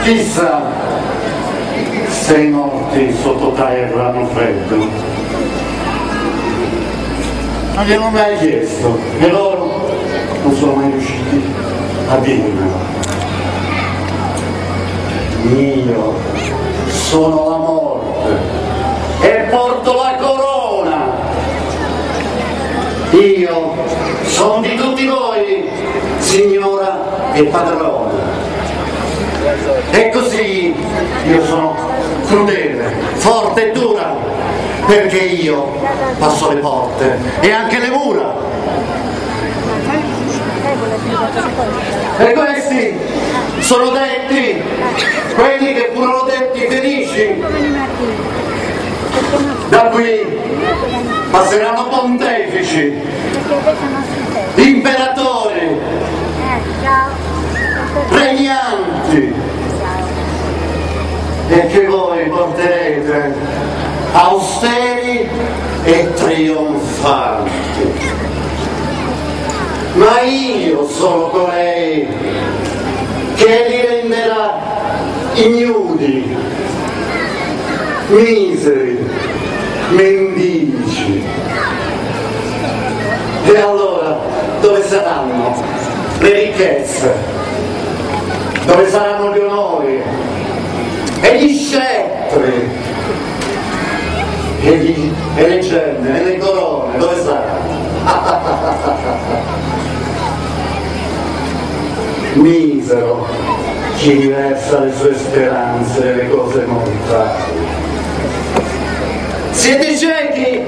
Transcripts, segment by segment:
Chissà se i morti sottoterra hanno freddo. Non gliel'ho mai chiesto e loro non sono mai riusciti a dirmelo. Io sono la morte e porto la corona. Io sono di tutti voi, signora e padrona. E così io sono crudele, forte e dura, perché io passo le porte e anche le mura. E questi sono detti, quelli che furono detti felici. Da qui passeranno pontefici, imperatori, regnanti, e che voi porterete austeri e trionfanti. Ma io sono colei che li renderà ignudi, miseri, mendici. E allora dove saranno le ricchezze? Dove saranno gli onori e gli scettri e le gemme e le corone? Dove saranno? Misero chi versa le sue speranze nelle cose mortali. Siete ciechi?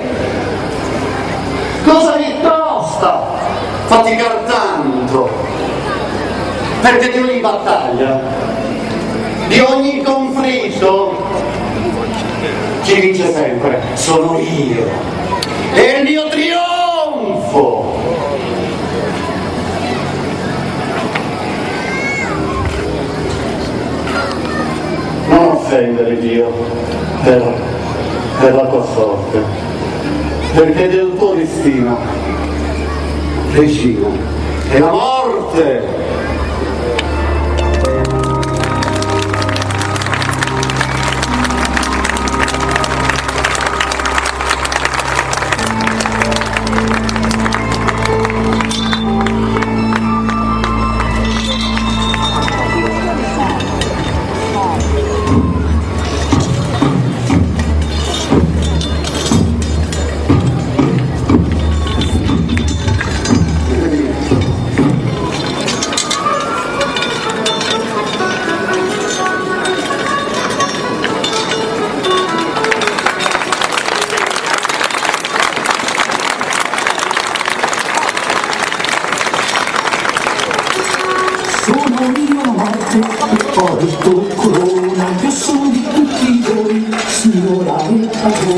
Cosa vi costa faticar tanto? Perché di ogni battaglia, di ogni conflitto, chi vince sempre sono io. E il mio trionfo. Non offendere Dio per la tua sorte, perché del tuo destino, regina, è la morte. Porto corona, io sono di tutti voi, signora e padrona.